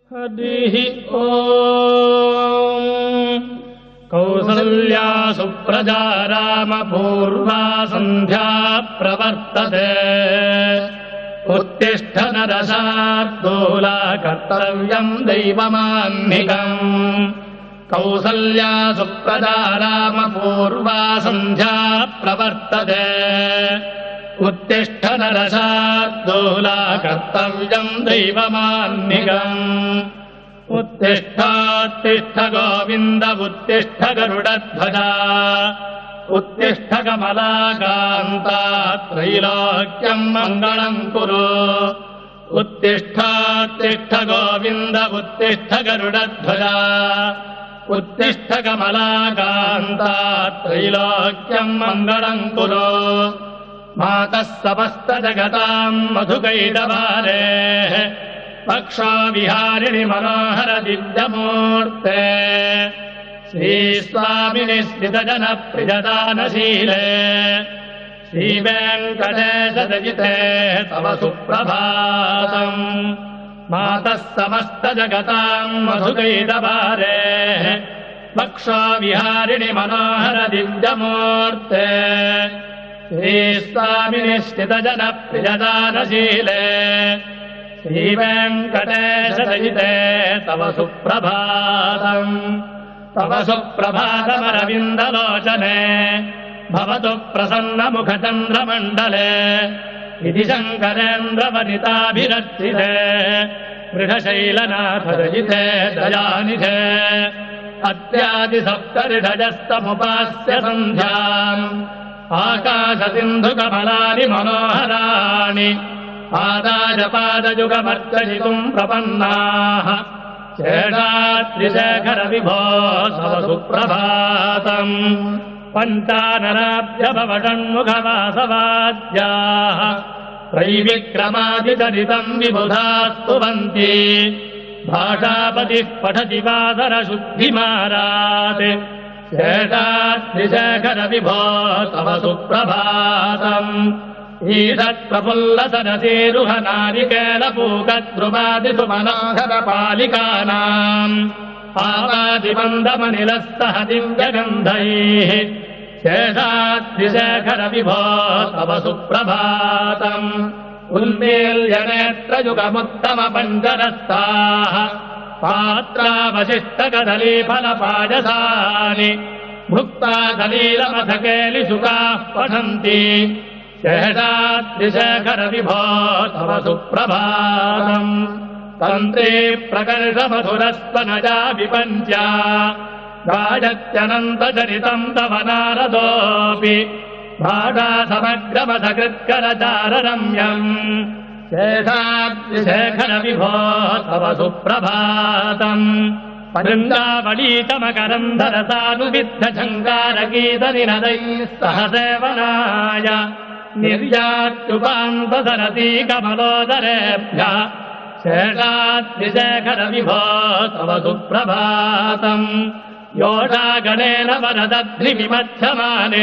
हरिः ओम् कौसल्या सुप्रजा रामपूर्वा सन्ध्या प्रवर्तते उत्तिष्ठ नरशार्दूला कर्तव्यम् दैवमान्निकम् कौसल्या सुप्रजा रामपूर्वा सन्ध्या प्रवर्तते उत्तिष्ठ नरशार्दूला कर्तव्यम् दैवमान्निकम् उत्तिष्ठोत्तिष्ठ गोविन्द उत्तिष्ठ गरुडध्वजा उत्तिष्ठ कमलाकान्ता त्रैलोक्यम् मङ्गलम् कुरु उत्तिष्ठोत्तिष्ठ गोविन्द उत्तिष्ठ गरुडध्वजा उत्तिष्ठ कमलाकान्ता त्रैलोक्यम् मङ्गलम् कुरु मातः समस्तजगताम् मधुकैटभारेः पक्षो विहारिणि मनोहर दिव्यमूर्ते श्रीस्वामिनि स्थितजनप्रियदानशीले श्रीवेङ्कटेशरचिते तव सुप्रभातम् मातः समस्तजगताम् मधुकैटभारेः पक्षो विहारिणि मनोहर दिव्यमूर्ते श्रीस्वामिनि स्थितजनप्रियदानशीले श्रीवेङ्कटेशरचिते तव सुप्रभातम् तव सुप्रभातमरविन्दलोचने भवतु प्रसन्नमुखचन्द्रमण्डले इति शङ्करेन्द्रवनिताभिरर्चिते वृषशैलनाथरचिते दयानिधे अत्यादिसप्तऋषजस्तमुपास्य सन्ध्याम् आकाशसिन्धुकमलानि मनोहराणि पादाजपादयुगमर्चयितुम् प्रपन्नाः शेषाद्रिशेखर विभो तव सुप्रभातम् पञ्चाननाभ्यभवषण्मुखवासवाद्याः त्रैविक्रमादिचरितम् विबुधास्तुवन्ति भाषापतिः पठति वासरशुद्धिमारात् शेषाद्रिशेखर विभो तव सुप्रभातम् ईषत्प्रफुल्लसरसीरुहनारिकेलपूकद्रुमादिषु मनोहरपालिकानाम् आवादिमन्दमनिलस्तः दिव्यगन्धैः शेषाद्रिशेखर विभो तव सुप्रभातम् उन्मील्यनेत्रयुगमुत्तमपञ्चरस्ताः पात्रावशिष्टकदलीफलपायसानि भुक्ता सलीलमथकेलिशुकाः पठन्ति शेषाद्रिशेखर विभो तव सुप्रभातम् तन्त्री प्रकर्षमधुरस्वनजा विपञ्च्या गायत्यनन्तचरितम् तव नारदोऽपि भाषासमग्रमसकृत्करचाररम्यम् शेषाद्रिशेखर विभो तव सुप्रभातम् पृङ्गावलीतमकरन्धरसानुविद्धझङ्कारगीतनिनदैः सह सेवनाय निर्यात्युपान्तसरसी कमलोदरेभ्यः शेषाद्रिशेखर विभो तव सुप्रभातम् योषागणेन वरदध्रिविमध्यमाने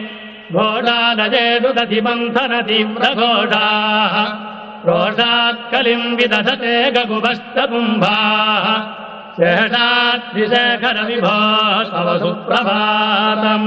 घोषालजेडुदधिमन्थनतीव्रघोषाः रोषात्कलिम् विदधते गगुभष्टकुम्भाः शेषाद्रिशेखर विभो तव सुप्रभातम्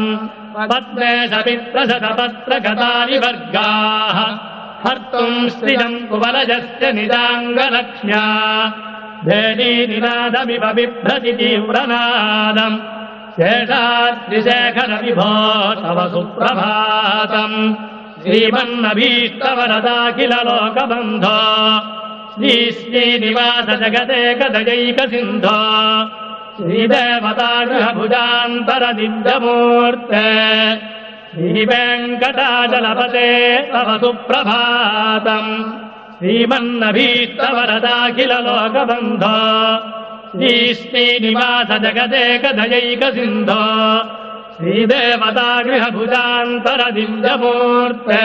पद्मेशमित्रशतपत्रगतानि वर्गाः हर्तुम् श्रियम् कुवलजस्य निजाङ्गलक्ष्म्या भेदीनिनादमिव बिभ्रति तीव्रनादम् शेषाद्रिशेखर विभो तव सुप्रभातम् श्रीमन्नभीष्टवरदाखिल लोकबन्धो श्रीश्रीनिवास जगदेकदयैकसिन्धो श्रीदेवतागृहभुजान्तरदिव्यमूर्ते श्रीवेङ्कटाचलपते तव सुप्रभातम् श्रीमन्नभीष्टवरदाखिल लोकबन्धो श्रीश्रीनिवास जगदेकदयैकसिन्धो श्रीदेवतागृहभुजान्तरदिव्यमूर्ते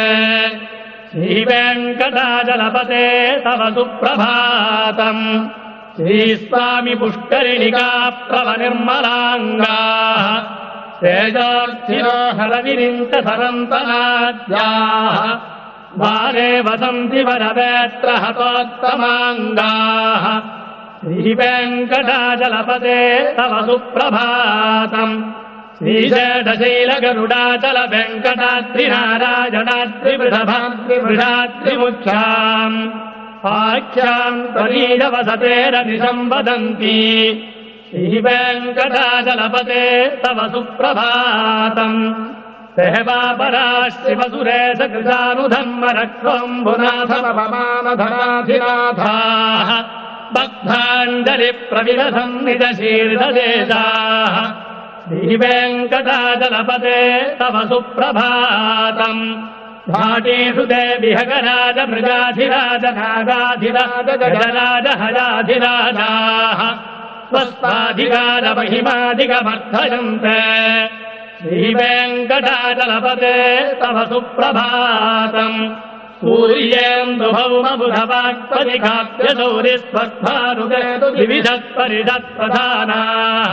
श्रीवेङ्कटाचलपते तव सुप्रभातम् श्रीस्वामि पुष्करिणिका प्रभनिर्मलाङ्गाः तेजोर्थिनो हरविरिञ्च सरन्तनाद्याः बाले वसन्ति वरवेत्र हतोत्तमाङ्गाः श्रीवेङ्कटाचलपते तव सुप्रभातम् श्रीशेषशैलगरुडाचल वेङ्कटाद्रिनारायणाद्रिवृषभाद्रिवृषाद्रिमुख्याम् आख्याम् त्वरीयवसतेरनिसम्वदन्ति श्रीवेङ्कटाचलपते तव सुप्रभातम् देवापराश्रिवसुरेशकृतानुधर्मरक्षोऽम्बुनाथमपमानधराधिनाथाः बद्धाञ्जलिप्रविलसन् निजशीर्षदेशाः श्रीवेङ्कटाचलपते तव सुप्रभातम् घाटेषु देविहगराज मृगाधिराज नागाधिराज गजराज हयाधिराजाः स्वस्ताधिकार महिमाधिकमर्थयन्ते श्रीवेङ्कटाचलपते तव सुप्रभातम् सूर्येन्दुभौमबुधवाक्पदिकाप्यशौरिस्वद्भारुदेतु दिविषत्परिषत्प्रधानाः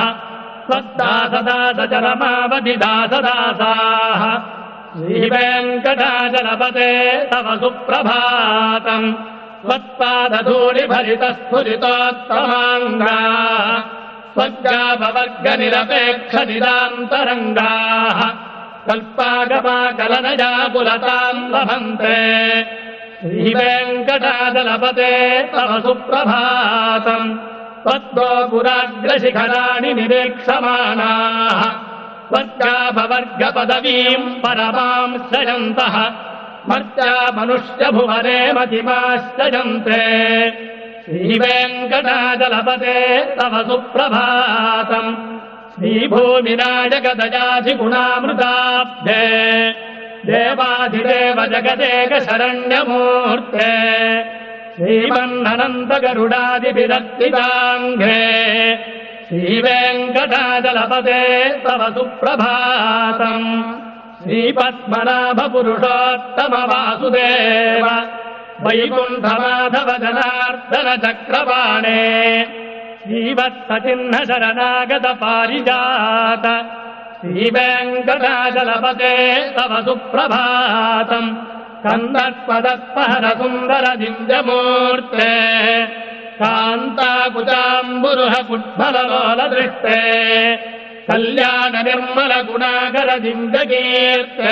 स्वद्दासदासचरमावधिदासदासाः श्रीवेङ्कटाचलपते तव सुप्रभातम् त्वत्पादधूलिभरितस्फुरितोत्तमाङ्गाः स्वज्ञापवर्गनिरपेक्षनिदान्तरङ्गाः कल्पागमाकलनया पुलताम् लभन्ते श्रीवेङ्कटाचलपते तव सुप्रभातम् त्वद्गोपुराग्रशिखराणि निरीक्षमाणाः स्वर्गापवर्गपदवीम् परमाम् श्रयन्तः मर्त्या मनुष्यभुवने मतिमाश्रयन्ते श्रीवेङ्कटाचलपते तव सुप्रभातम् श्रीभूमिनायकदयाधिगुणामृताब्धे देवाधिदेव जगदेक शरण्यमूर्ते श्रीमन्ननन्तगरुडादिभिरक्तिदाङ्घ्रे श्रीवेङ्कटाचलपते तव सुप्रभातम् श्रीपद्मनाभपुरुषोत्तमवासुदेव वैकुण्ठमाधव जनार्दन चक्रपाणे श्रीवत्सचिह्न शरणागत पारिजात श्रीवेङ्कटाचलपते तव सुप्रभातम् कन्दत्पदत्पहर सुन्दर दिव्यमूर्ते कान्ताकुचाम्बुरुह कुट्फललोलदृष्टे कल्याण निर्मल गुणाकर दिव्यकीर्ते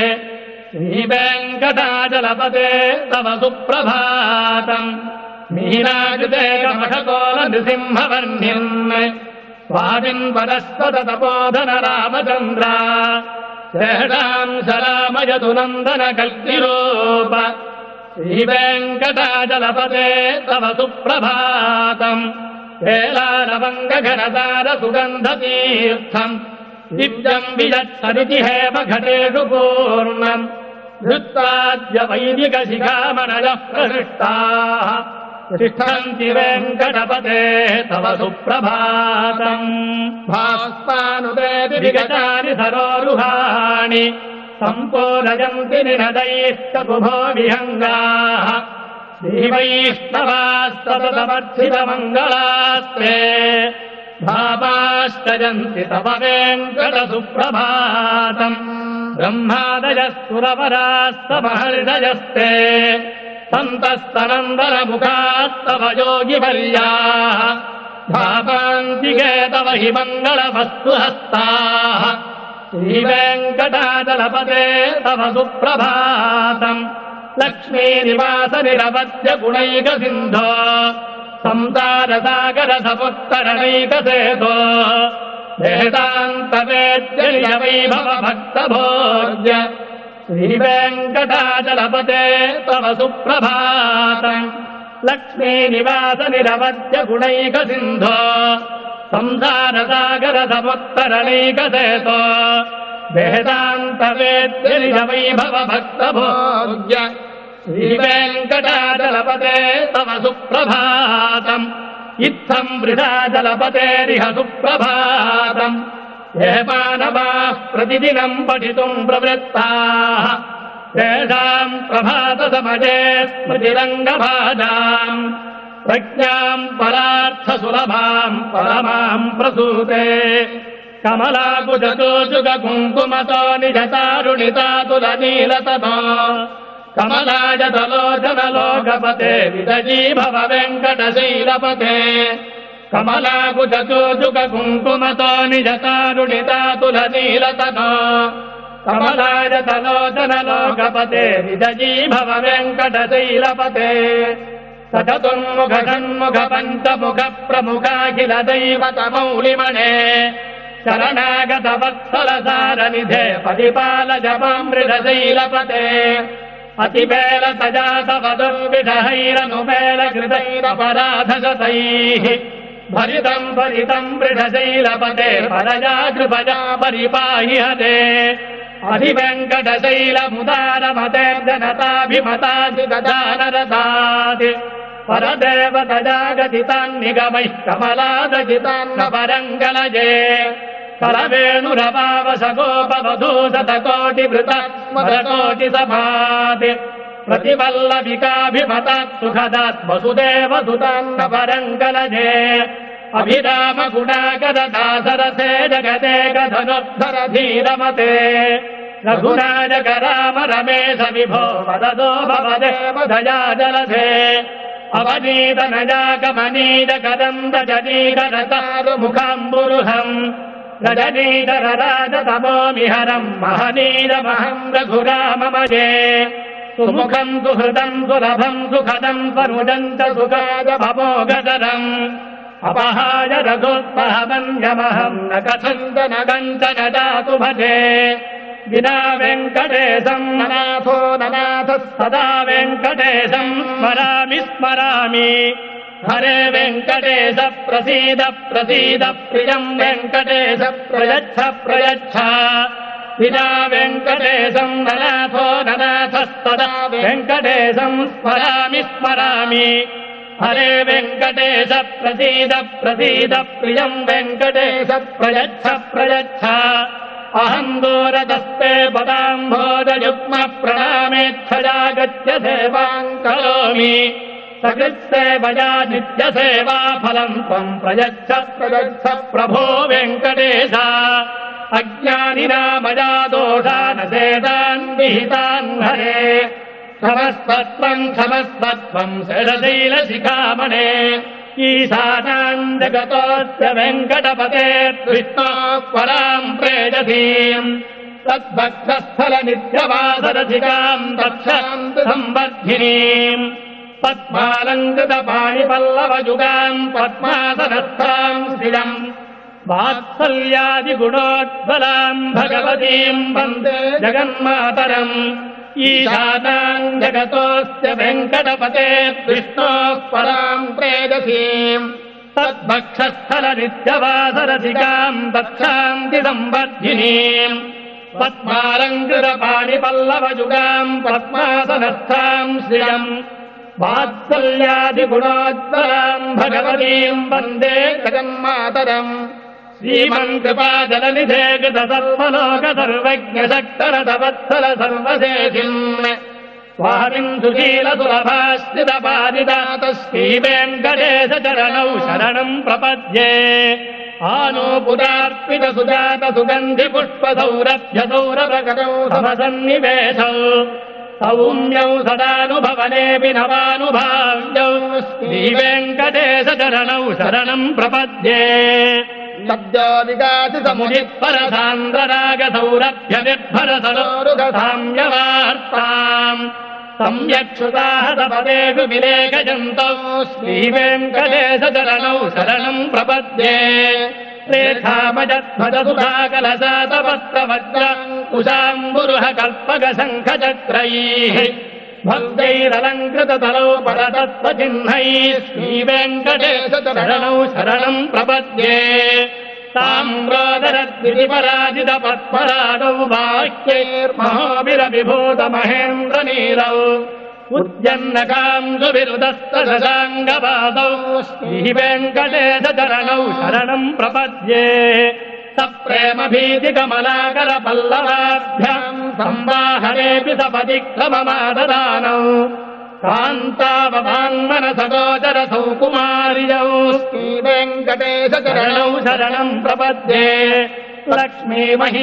श्रीवेङ्कटाचलपते तव सुप्रभातम् मीनाकृते कमठकोल नृसिंहवर्ण्यन् स्वामिन् वनस्पत तपोधन रामचन्द्र श्रेष्ठाम् शरामयतु नन्दन कल्किरूप श्रीवेङ्कटाचलपते तव सुप्रभातम् वेलारवङ्गघनतार सुगन्धतीर्थम् दिव्यम् विजत्सरिति हेमघटेषु पूर्णम् धृत्वाद्य वैदिकशिखामणयः प्रहृष्टाः तिष्ठन्ति वेङ्कटपते तव सुप्रभातम् भास्मानुदेति विगतानि सरोरुहाणि सम्पूरयन्ति निनदैस्तकुभो विहङ्गाः श्रीवैष्णवास्ततमर्थितमङ्गलास्ते भावाश्चयन्ति तव वेङ्कटसुप्रभातम् ब्रह्मादयस्तुरवरास्तमहर्षयस्ते सन्तस्तनन्दनमुखास्तव योगिवर्याः भावान्तिके तव हि मङ्गलवस्तुहस्ताः श्रीवेङ्कटाचलपते तव सुप्रभातम् लक्ष्मीनिवास निरवध्य गुणैकसिन्धो संसारसागर समुत्तरणैकसेतो वेदान्तवेद्य वैभव भक्तभोज्य श्रीवेङ्कटाचलपते तव सुप्रभातम् लक्ष्मीनिवास निरवध्य गुणैकसिन्धो संसारसागर समुत्तरणैकसेतो वेदान्तवेद्य वैभव भक्तभोज्य श्रीवेङ्कटाचलपते तव सुप्रभातम् इत्थम् वृषाचलपतेरिह सुप्रभातम् ये मानवाः प्रतिदिनम् पठितुम् प्रवृत्ताः तेषाम् प्रभातसमये स्मृतिरङ्गभाजाम् प्रज्ञाम् परार्थसुलभाम् परमाम् प्रसूते कमलाकुचतोजुगकुङ्कुमतो निजतारुणितातुलनीलतमो कमलायतलोचनलोकपते विदजी भव वेङ्कटशैलपते कमलाकुचचोजुककुङ्कुमतो निजतारुणितातुलनीलतनो कमलायतलोचनलोकपते विदजी भव वेङ्कटशैलपते सचतुर्मुख षण्मुख पञ्चमुख प्रमुखाखिल दैवतमौलिमणे शरणागत वत्सलसारनिधे परिपाल जपामृतशैलपते अतिबेल तजातव दुर्विषहैरनुबेल कृतैरपराधशतैः भरितम् भरितम् वृषशैलपते परजा कृपजा परिपाहि हते अधिवेङ्कटशैलमुदारमते जनताभिमतादिदानरतात् परदेवतजागतितान्निगमैः कमलादजितान्न परङ्गलजे करवेणुरपावसगोपवधूशतकोटिवृतस्मरकोटिसभात् प्रतिवल्लभिकाभिमतात् सुखदात् वसुदेवसुतान्न परङ्गलजे अभिरामगुणाकरदासरसे जगते कथनोद्धर धीरमते रघुराजक राम रमेश विभो वददो भवदेव दया जलधे अवनीतनजाकमनीजकरन्दजनीकरतारुमुखाम्बुरुहम् रजनीधर राजतमोमिहरम् महनीरमहम् रघुराममजे सुमुखम् सुहृदम् सुलभम् सुखदम् स्वनुजम् च सुखाय भवोगतरम् अपहाय रघोत्पहमन्यमहम् न कथञ्च न कञ्चन जातु भजे विना वेङ्कटेशम् ननाथो ननाथः सदा वेङ्कटेशम् स्मरामि स्मरामि हरे वेङ्कटेश प्रसीद प्रसीद प्रियम् वेङ्कटेश प्रयच्छ प्रयच्छ विना वेङ्कटेशम् ननाथो ननाथः सदा वेङ्कटेशम् स्मरामि स्मरामि हरे वेङ्कटेश प्रसीद प्रसीद प्रियम् वेङ्कटेश प्रयच्छ प्रयच्छ अहम् दूरदस्ते पदाम्भोजयुग्म प्रणामेच्छजागत्य सेवाम् करोमि सकृत्सेवया नित्यसेवा फलम् त्वम् प्रयच्छ प्रयच्छ प्रभो वेङ्कटेश अज्ञानिना मया दोषानशेदान् विहितान् हरे क्षमस्वत्वम् क्षमस्वत्वम् शैलशिखामणे ईशानाम् जगतोऽस्य वेङ्कटपते विष्णोः पराम् प्रेयसीम् तद्भक्तस्थलनित्यवासरसिकाम् दक्षान्तु संवर्धिनीम् पद्मालङ्कृतपाणिपल्लवयुगाम् पद्मासनस्थाम् श्रियम् वात्सल्यादिगुणोज्ज्वलाम् भगवतीम् वन्दे जगन्मातरम् ईशानाम् जगतोऽस्य वेङ्कटपते विष्णोः पराम् प्रेयसीम् तद्भक्षस्थलनित्यवासरसिकाम् दक्षान्ति संवर्धिनीम् पद्मालङ्कृतपाणिपल्लवयुगाम् पद्मासनस्थाम् श्रियम् वात्सल्यादिगुणोज्ज्वलाम् भगवतीम् वन्दे जगन्मातरम् श्रीमन्कृपाजलनिधे कृत सर्वलोक सर्वज्ञ शक्तरथवत्सल सर्वशेषिम् स्वामिन् सुशील सुलभाश्रितपादिदात श्रीवेङ्कटेश चरणौ शरणम् प्रपद्ये आनूपुरार्पित सुजात सुगन्धि पुष्प सौरभ्य सौरभकरौ समसन्निवेशौ सौम्यौ सदानुभवनेऽपि नवानुभाव्यौ श्रीवेङ्कटेश चरणौ शरणम् प्रपद्ये सद्यो विकासितमुनित्परसान्द्रराग सौरभ्य निर्भर सरोरुगसाम्यवार्ताम् सम्यक्षुताहतपदेषु विलेखयन्तौ श्रीवेङ्कटेश चरणौ शरणम् प्रपद्ये रेखामजध्वजसुधाकलशातपत्रवज्रकुशाम्बुरुह कल्पकशङ्खचक्रैः भक्तैरलङ्कृततलौ परतत्त्वचिह्नैः श्रीवेङ्कटेश चरणौ शरणम् प्रपद्ये ताम्रोदरद्विपराजितपद्मरागौ बाह्यैर्महोभिरविभूतमहेन्द्रनीलौ उद्यन्नकांसुविरुदस्तशशाङ्गपादौ श्रीवेङ्कटेश चरणौ शरणम् प्रपद्ये सप्रेमभीतिकमलाकरपल्लवाभ्याम् संवाहनेऽपि सपतिक्रममाददानौ कान्ताववाङ्मनसगोचर सौकुमार्यौ श्रीवेङ्कटेश चरणौ शरणम् प्रपद्ये लक्ष्मीमही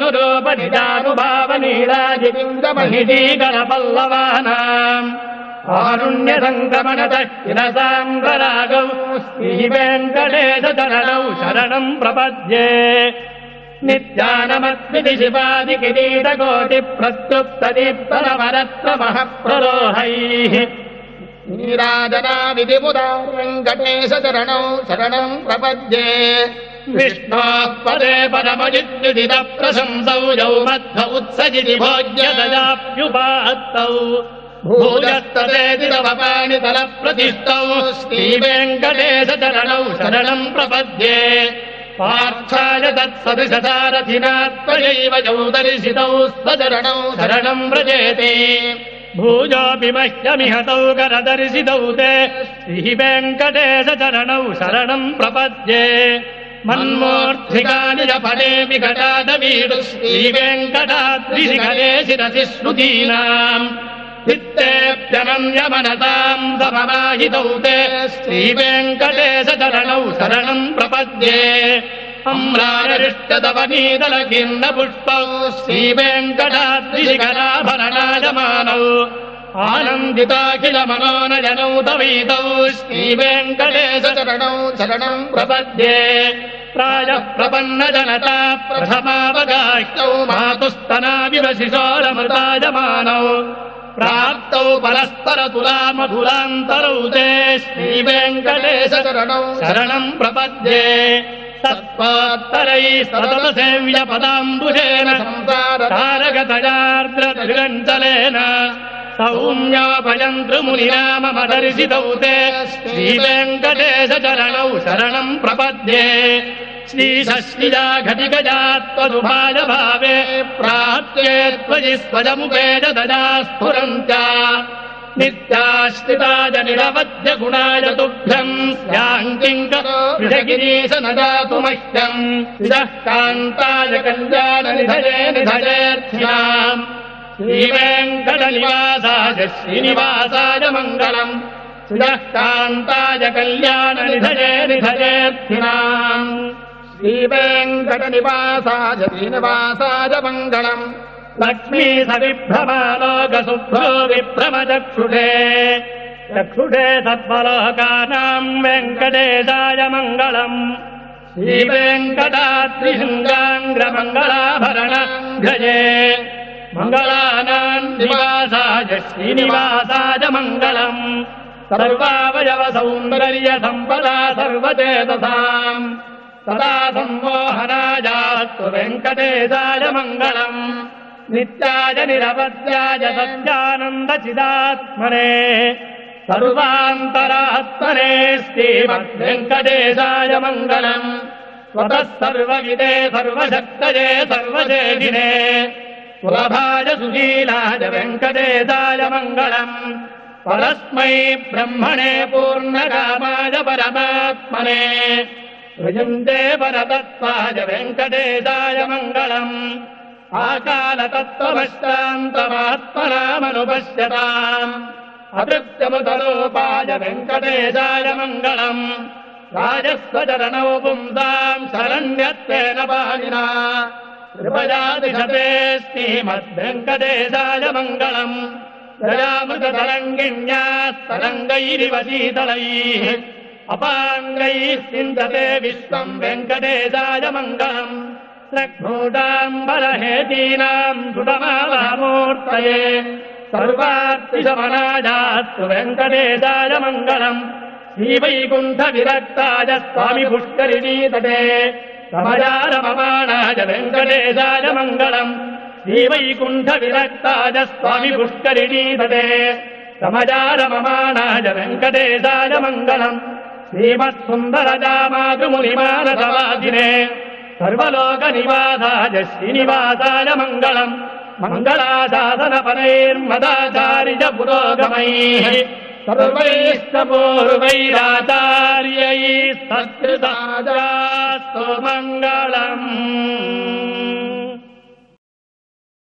तदनुरूपनिजानुभावनीलाजितिन्दमहिजीकरपल्लवानाम् आरुण्यसङ्क्रमणतः किलसाम्बरागौ श्रीवेङ्कटेशचरणौ शरणम् प्रपद्ये नित्यानमत्विति शिवादिकिरीटकोटिप्रत्युत्तदीप्तरवरत्नमः प्ररोहैः नीराजनाविधिमुदा वेङ्कटेशचरणौ शरणम् प्रपद्ये विष्णोः पदे परमजिद्विदितप्रशंसौ यौ मध्व उत्सजिति भोज्यतयाप्युपात्तौ भूजस्तदेतिरवपाणितलप्रतिष्ठौ श्रीवेङ्कटेशचरणौ शरणम् प्रपद्ये पार्थाय तत्सदृशसारथिना त्वयैव यौ दर्शितौ स्वचरणौ शरणम् व्रजेते भूजोऽपि मह्यमिहतौ करदर्शितौ ते श्रीवेङ्कटेशचरणौ शरणम् प्रपद्ये मन्मूर्ध्निकानि च फले विकटादवीडु श्रीवेङ्कटाद्रिशिखरे शिरसि श्रुतीनाम् चित्तेऽप्यनन्यमनसाम् सममाहितौ ते श्रीवेङ्कटेशचरणौ शरणम् प्रपद्ये अम्रारिष्टतवनीतलकिर्णपुष्पौ श्रीवेङ्कटाद्रिशिखराभरणायमानौ आनन्दिताखिलमनोनयनौ तवीतौ श्रीवेङ्कटेशचरणौ शरणम् प्रपद्ये प्रायः प्रपन्नजनता प्रथमावगाह्यौ मातुस्तनाविव शिशोरमृतायमानौ प्राप्तौ परस्परतुलामधुरान्तरौ ते श्रीवेङ्कटेशचरणौ शरणम् प्रपद्ये सत्त्वात्तरैः सततसेव्यपदाम्बुजेन संसारतारकतयार्द्रतिरञ्चलेन सौम्योपयन्तृमुनिनाममदर्शितौ ते श्रीवेङ्कटेशचरणौ शरणम् प्रपद्ये श्रीशश्रिया घटिगजा त्वदुभाय भावे प्राप्ये त्वयि स्वजमुपेज दजा स्फुरन्त्या नित्याश्रिताय निरवध्य गुणाय तुभ्यम् स्याङ्किङ्क विषगिरीश न जातु मह्यम् विदः कान्ताय कल्याणनिधये निधयेऽर्थिनाम् श्रीवेङ्कटनिवासाय श्रीनिवासाय मङ्गलम् विदः कान्ताय कल्याणनिधये निधयेऽर्थिनाम् श्रीवेङ्कटनिवासाय श्रीनिवासाय मङ्गलम् लक्ष्मी सविभ्रमालोकशुभ्रो विभ्रमचक्षुषे चक्षुषे सद्वलोकानाम् वेङ्कटेशाय मङ्गलम् श्रीवेङ्कटाद्रिशृङ्गाङ्ग्रमङ्गलाभरणघ्रजे मङ्गलानाम् निवासाय श्रीनिवासाय मङ्गलम् सर्वावयवसौन्दर्यसम्पदा सर्वचेतसाम् सदा सम्मोहनायास्तु वेङ्कटेशाय मङ्गलम् नित्याय निरवध्याय सत्यानन्दचिदात्मने सर्वान्तरात्मने श्रीमद्वेङ्कटेशाय मङ्गलम् स्वतः सर्वविदे सर्वशक्तये सर्वशेषिणे सुलभाय सुशीलाय वेङ्कटेशाय मङ्गलम् परस्मै ब्रह्मणे पूर्णकामाय परमात्मने ऋजुञ्जे परतत्त्वाय वेङ्कटेशाय मङ्गलम् आकालतत्त्वमशान्तमात्मनामनुपश्यताम् अतृप्त्यमृतलोपाय वेङ्कटेशाय मङ्गलम् राजस्वचरणौ पुंसाम् शरण्यत्वेन पाणिना कृपया दिशते श्रीमद्वेङ्कटेशाय मङ्गलम् दयामृततरङ्गिण्यास्तरङ्गैरिव शीतलैः अपाङ्गैः सिन्धते विश्वम् वेङ्कटेशाय मङ्गलम् रघ्नोटाम्बरहेतीनाम् सुतमालामूर्तये सर्वार्तिशमनायास्तु वेङ्कटेशाय मङ्गलम् श्रीवैकुण्ठविरक्ताय स्वामि पुष्करिणीतटे रमजारममाणाय वेङ्कटेशाय मङ्गलम् श्रीवैकुण्ठविरक्ताय स्वामि पुष्करिणीतटे रमजारममाणाय वेङ्कटेशाय मङ्गलम् श्रीमत्सुन्दरजामातृमुनिमानसवादिने सर्वलोकनिवासाय श्रीनिवासाय मङ्गलम् मङ्गलाशासनपरैर्मदाचार्य पुरोगमैः सर्वैश्च पूर्वैराचार्यैः सत्कृताजास्तु मङ्गलम्।